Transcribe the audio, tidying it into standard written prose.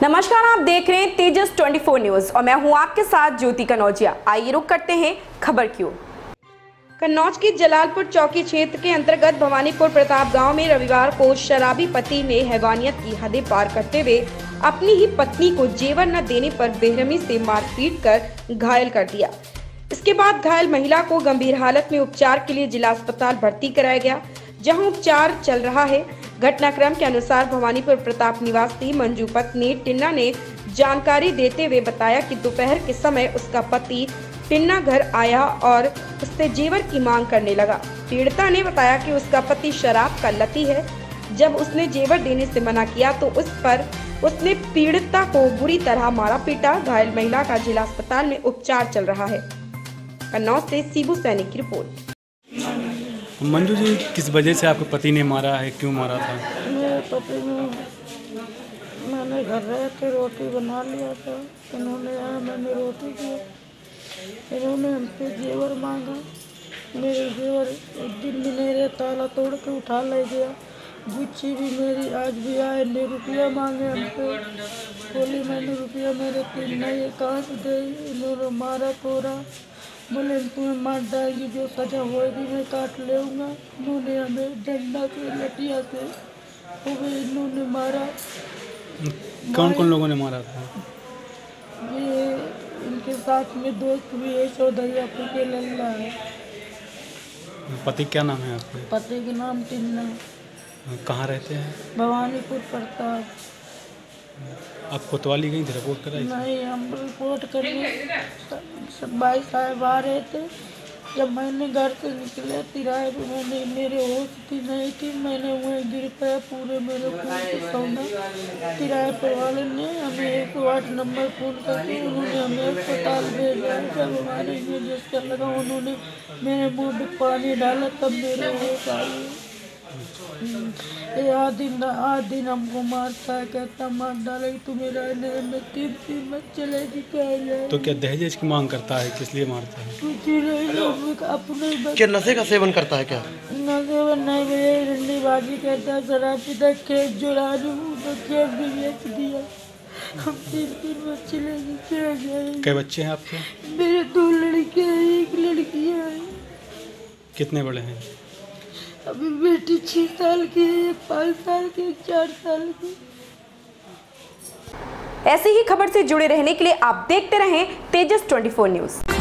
नमस्कार, आप देख रहे हैं तेजस 24 न्यूज और मैं हूं आपके साथ ज्योति कनौजिया। आइए रुक करते हैं खबर की ओर। कन्नौज की जलालपुर चौकी क्षेत्र के अंतर्गत भवानीपुर प्रताप गांव में रविवार को शराबी पति ने हैवानियत की हदें पार करते हुए अपनी ही पत्नी को जेवर न देने पर बेरहमी से मारपीट कर घायल कर दिया। इसके बाद घायल महिला को गंभीर हालत में उपचार के लिए जिला अस्पताल भर्ती कराया गया, जहां उपचार चल रहा है। घटनाक्रम के अनुसार भवानीपुर प्रताप निवासी मंजू पत्नी टिन्ना ने जानकारी देते हुए बताया कि दोपहर के समय उसका पति टिन्ना घर आया और उससे जेवर की मांग करने लगा। पीड़िता ने बताया कि उसका पति शराब का लती है। जब उसने जेवर देने से मना किया तो उस पर उसने पीड़िता को बुरी तरह मारा पीटा। घायल महिला का जिला अस्पताल में उपचार चल रहा है। कन्नौज से शिबू सैनी की रिपोर्ट। मंजू जी, किस वजह से आपके पति ने मारा है, क्यों मारा था? मेरे पति ने, मैंने घर रह के रोटी बना लिया था, इन्होंने आया, मैंने रोटी की, इन्होंने हमसे जेवर मांगा। मेरे जेवर एक दिन भी मेरे ताला तोड़ के उठा ले गया। गुच्छी भी मेरी आज भी आए, ने रुपया मांगे हमसे, बोली मैंने रुपया मेरे 3 नहीं कहाँ से दे। इन्होंने मारा तोड़ा, बोले तुम्हें मार डालेगी, जो सजा होगी मैं काट लेऊंगा। इन्होंने हमें डंडा से लटिया से इन्होंने मारा। कौन कौन लोगों ने मारा था? ये इनके साथ में दोस्त भी है, चौधरी के लल्ला है। पति क्या नाम है आपके? पति के नाम टिन्ना। कहाँ रहते हैं? भवानीपुर प्रताप। आप कोतवाली गई थी, रिपोर्ट कराई? नहीं, हम रिपोर्ट करने सब भाई साहब आ रहे थे। जब मैंने घर से निकले तिराए पे, मैंने मेरे होश थी नहीं थी, मैंने वहीं गिर पाया, पूरे मेरे पूरे सोना। तिराए पर वाले ने हमें 108 नंबर फ़ोन करके उन्होंने हमें अस्पताल भेजा। जब हमारे इंजेक्शन लगा, उन्होंने मेरे मुँह में पानी डाला, तब मेरे होश आई। आध दिन हमको मारता है, कहता मार डालेगी तुम्हें रहने में 3 मत चलेगी। तो क्या दहेज की मांग करता है, किस लिए मारता है? अपने क्या नशे का सेवन करता है? क्या नशे नहीं, भैया रंडीबाजी कहता है, शराब पीता, खेत जो राजू तो खेत भी बेच दिया। हम 3 बच्चे लेके क्या जाएंगे? कई बच्चे हैं आपके? मेरे 2 लड़के हैं, 1 लड़की है। कितने बड़े हैं? अभी बेटी 6 साल की है, 1 5 साल की, 1 4 साल की। ऐसी ही खबर से जुड़े रहने के लिए आप देखते रहें तेजस 24 न्यूज।